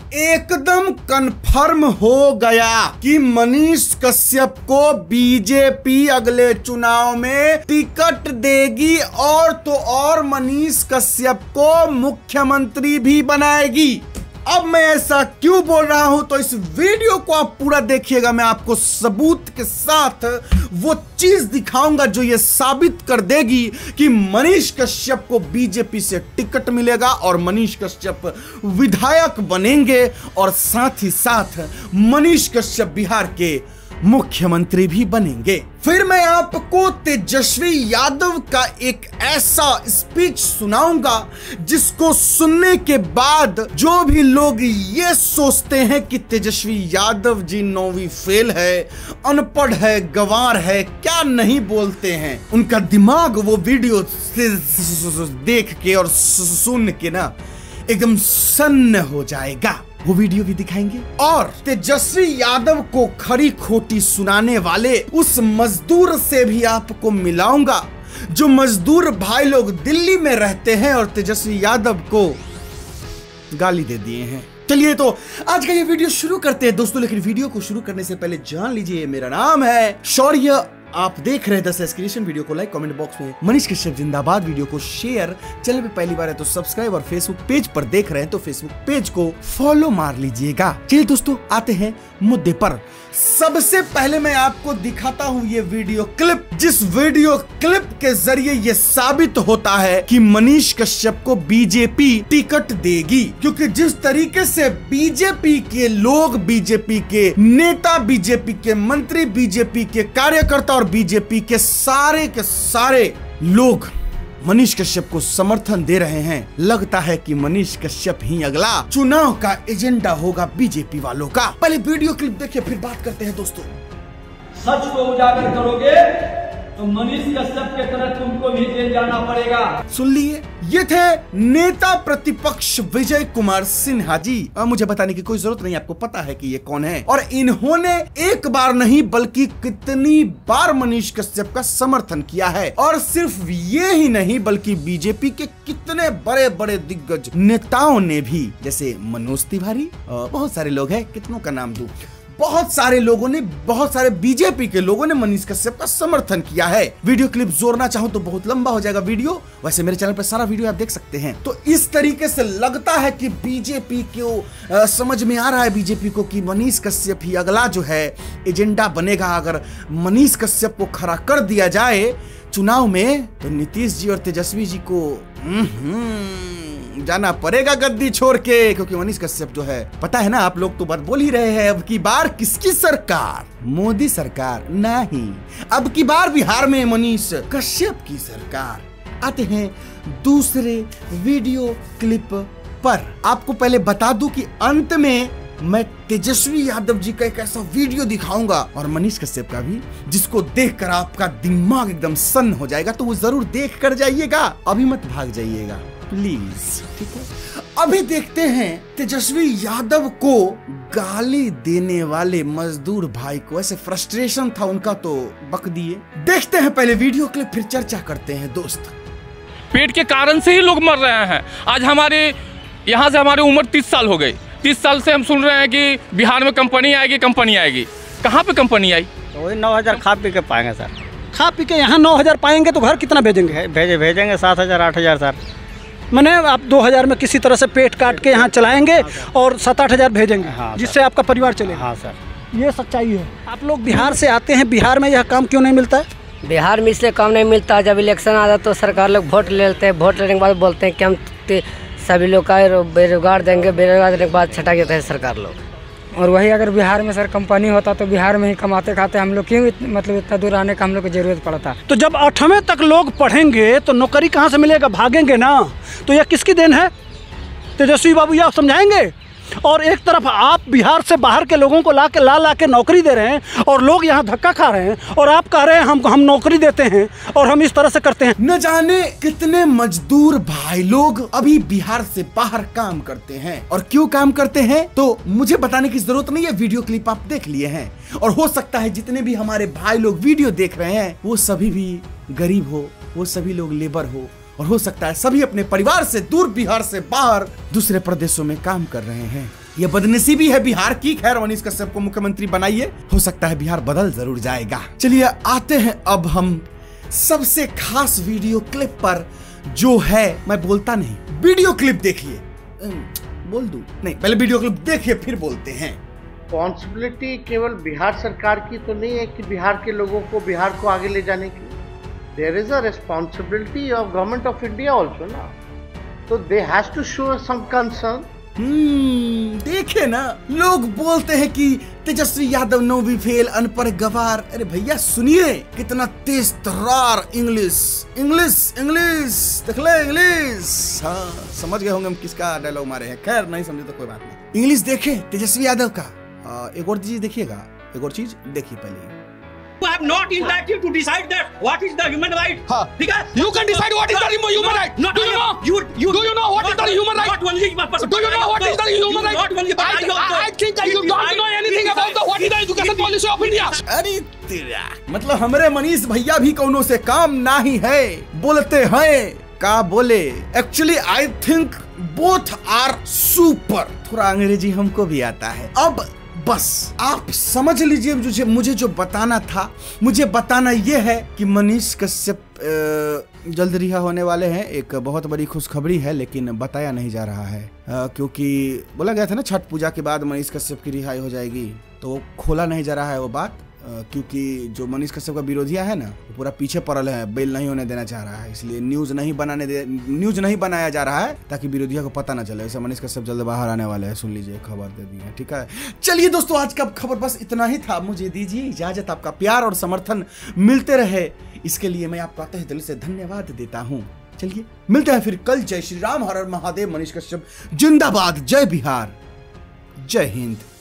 एकदम कंफर्म हो गया कि मनीष कश्यप को बीजेपी अगले चुनाव में टिकट देगी और तो और मनीष कश्यप को मुख्यमंत्री भी बनाएगी। अब मैं ऐसा क्यों बोल रहा हूं, तो इस वीडियो को आप पूरा देखिएगा। मैं आपको सबूत के साथ वो चीज दिखाऊंगा जो ये साबित कर देगी कि मनीष कश्यप को बीजेपी से टिकट मिलेगा और मनीष कश्यप विधायक बनेंगे और साथ ही साथ मनीष कश्यप बिहार के मुख्यमंत्री भी बनेंगे। फिर मैं आपको तेजस्वी यादव का एक ऐसा स्पीच सुनाऊंगा जिसको सुनने के बाद जो भी लोग ये सोचते हैं कि तेजस्वी यादव जी 9वीं फेल है, अनपढ़ है, गंवार है, क्या नहीं बोलते हैं, उनका दिमाग वो वीडियो देख के और सुन के ना एकदम सन्न हो जाएगा। वो वीडियो भी दिखाएंगे और तेजस्वी यादव को खरी खोटी सुनाने वाले उस मजदूर से भी आपको मिलाऊंगा जो मजदूर भाई लोग दिल्ली में रहते हैं और तेजस्वी यादव को गाली दे दिए हैं। चलिए तो आज का ये वीडियो शुरू करते हैं दोस्तों, लेकिन वीडियो को शुरू करने से पहले जान लीजिए मेरा नाम है शौर्य, आप देख रहे हैं 10 एस्केलेशन। वीडियो को लाइक, कमेंट बॉक्स में मनीष कश्यप जिंदाबाद, वीडियो को शेयर, चैनल पे पहली बार है तो सब्सक्राइब और फेसबुक पेज पर देख रहे हैं तो फेसबुक पेज को फॉलो मार लीजिएगा। चलिए दोस्तों आते हैं मुद्दे पर। सबसे पहले मैं आपको दिखाता हूं ये वीडियो क्लिप, जिस वीडियो क्लिप के जरिए ये साबित होता है कि मनीष कश्यप को बीजेपी टिकट देगी, क्योंकि जिस तरीके से बीजेपी के लोग, बीजेपी के नेता, बीजेपी के मंत्री, बीजेपी के कार्यकर्ता और बीजेपी के सारे लोग मनीष कश्यप को समर्थन दे रहे हैं, लगता है कि मनीष कश्यप ही अगला चुनाव का एजेंडा होगा बीजेपी वालों का। पहले वीडियो क्लिप देखिए फिर बात करते हैं दोस्तों। सच को उजागर करोगे तो मनीष कश्यप के तरह तुमको भी जेल जाना पड़ेगा। सुन लिए, ये थे नेता प्रतिपक्ष विजय कुमार सिन्हा जी। मुझे बताने की कोई जरूरत नहीं, आपको पता है कि ये कौन है और इन्होंने एक बार नहीं बल्कि कितनी बार मनीष कश्यप का समर्थन किया है। और सिर्फ ये ही नहीं बल्कि बीजेपी के कितने बड़े बड़े दिग्गज नेताओं ने भी, जैसे मनोज तिवारी, बहुत सारे लोग हैं, कितनों का नाम दूं, बहुत सारे लोगों ने, बहुत सारे बीजेपी के लोगों ने मनीष कश्यप का समर्थन किया है। वीडियो क्लिप जोड़ना चाहूं तो बहुत लंबा हो जाएगा वीडियो, वैसे मेरे चैनल पर सारा वीडियो आप देख सकते हैं। तो इस तरीके से लगता है कि बीजेपी को समझ में आ रहा है बीजेपी को कि मनीष कश्यप ही अगला जो है एजेंडा बनेगा। अगर मनीष कश्यप को खड़ा कर दिया जाए चुनाव में तो नीतीश जी और तेजस्वी जी को जाना पड़ेगा गद्दी छोड़ के, क्योंकि मनीष कश्यप जो है, पता है ना, आप लोग तो बात बोल ही रहे हैं, अब की बार किसकी सरकार? मोदी सरकार नहीं, अब की बार बिहार में मनीष कश्यप की सरकार। आते हैं दूसरे वीडियो क्लिप पर। आपको पहले बता दूं कि अंत में मैं तेजस्वी यादव जी का एक ऐसा वीडियो दिखाऊंगा और मनीष कश्यप का भी, जिसको देखकर आपका दिमाग एकदम सन्न हो जाएगा, तो वो जरूर देख कर जाइएगा, अभी मत भाग जाइएगा प्लीज, ठीक है। अभी देखते हैं तेजस्वी यादव को गाली देने वाले मजदूर भाई को, ऐसे फ्रस्ट्रेशन था उनका तो बक दिए। देखते हैं पहले वीडियो क्लिप फिर चर्चा करते हैं दोस्त। पेट के कारण से ही लोग मर रहे हैं। आज हमारे यहाँ से हमारी उम्र 30 साल हो गई, 30 साल से हम सुन रहे हैं कि बिहार में कंपनी आएगी, कंपनी आएगी। कहाँ पे कंपनी आई? तो वही 9,000 खा पी के पाएंगे सर। खा पी के यहाँ 9,000 पाएंगे तो घर कितना भेजेंगे? भेजेंगे 7,000 8,000 सर। मैंने आप 2,000 में किसी तरह से पेट काट के यहाँ चलाएंगे और 7-8 भेजेंगे, हाँ, जिससे आपका परिवार चलेगा। हाँ सर, ये सच्चाई है। आप लोग बिहार से आते हैं, बिहार में यह काम क्यों नहीं मिलता है? बिहार में इसलिए काम नहीं मिलता, जब इलेक्शन आता तो सरकार लोग वोट ले लेते हैं, वोट लेने के बाद बोलते हैं कि हम सभी लोग का बेरोजगार देंगे, बेरोजगार देने के बाद छटा जाता है सरकार लोग। और वही अगर बिहार में सर कंपनी होता तो बिहार में ही कमाते खाते हम लोग क्यों मतलब इतना दूर आने का हम लोग को जरूरत पड़ता। तो जब 8वें तक लोग पढ़ेंगे तो नौकरी कहाँ से मिलेगा? भागेंगे ना। तो यह किसकी देन है? तेजस्वी बाबू यह समझाएंगे। और एक तरफ आप बिहार से बाहर के लोगों को ला के नौकरी दे रहे हैं और लोग यहाँ धक्का खा रहे हैं और आप कह रहे हैं हम नौकरी देते हैं और हम इस तरह से करते हैं। न जाने कितने मजदूर भाई लोग अभी बिहार से बाहर काम करते हैं और क्यों काम करते हैं तो मुझे बताने की जरूरत नहीं है, वीडियो क्लिप आप देख लिए हैं। और हो सकता है जितने भी हमारे भाई लोग वीडियो देख रहे हैं वो सभी भी गरीब हो, वो सभी लोग लेबर हो, और हो सकता है सभी अपने परिवार से दूर बिहार से बाहर दूसरे प्रदेशों में काम कर रहे हैं। ये बदनसीबी है बिहार की। खैर मनीष कश्यप को मुख्यमंत्री बनाइए, हो सकता है बिहार बदल जरूर जाएगा। चलिए आते हैं अब हम सबसे खास वीडियो क्लिप पर, जो है, मैं बोलता नहीं, वीडियो क्लिप देखिए। बोल दूं? नहीं, पहले वीडियो क्लिप देखिए फिर बोलते हैं। रिस्पॉन्सिबिलिटी केवल बिहार सरकार की तो नहीं है कि बिहार के लोगों को, बिहार को आगे ले जाने की। There is a responsibility of government of India also ना, तो they has to show some concern. देखे ना, लोग बोलते हैं कि तेजस्वी यादव नो भी फेल, अनपढ़ गवार। अरे भैया सुनिए कितना तेज तर्रार इंग्लिश इंग्लिश इंग्लिश, देख ले इंग्लिश। हाँ समझ गए होंगे हम किसका डायलॉग मारे हैं। खैर नहीं समझे तो कोई बात नहीं। इंग्लिश देखे तेजस्वी यादव का। एक और चीज देखिएगा, एक और चीज देखिए पहले। You have not entitled to decide that what is the human right. ठीक है? You can decide what is the human right. Do you know? Do you know what is the human right? Not only person. Do you know what is the human right? Not only I think you don't know anything about the what is the education policy of India. अरे तेरा मतलब हमारे मनीष भैया भी कौनों से काम नहीं है, बोलते हैं का बोले। Actually I think both are super. थोड़ा अंग्रेजी हमको भी आता है। अब बस आप समझ लीजिए, मुझे जो बताना था, मुझे बताना यह है कि मनीष कश्यप जल्द रिहा होने वाले हैं। एक बहुत बड़ी खुशखबरी है, लेकिन बताया नहीं जा रहा है क्योंकि बोला गया था ना छठ पूजा के बाद मनीष कश्यप की रिहाई हो जाएगी, तो खोला नहीं जा रहा है वो बात। क्योंकि जो मनीष कश्यप का विरोधिया है ना, वो पूरा पीछे पड़ल है, बेल नहीं होने देना चाह रहा है, इसलिए न्यूज नहीं बनाया जा रहा है ताकि विरोधिया को पता ना चले। ऐसा मनीष कश्यप जल्द बाहर आने वाले हैं, सुन लीजिए, खबर दे दी है। ठीक है, चलिए दोस्तों, आज का खबर बस इतना ही था। मुझे दीजिए इजाजत। आपका प्यार और समर्थन मिलते रहे, इसके लिए मैं आपका तहे दिल से धन्यवाद देता हूँ। चलिए मिलते हैं फिर कल। जय श्री राम, हर हर महादेव। मनीष कश्यप जिंदाबाद। जय बिहार, जय हिंद।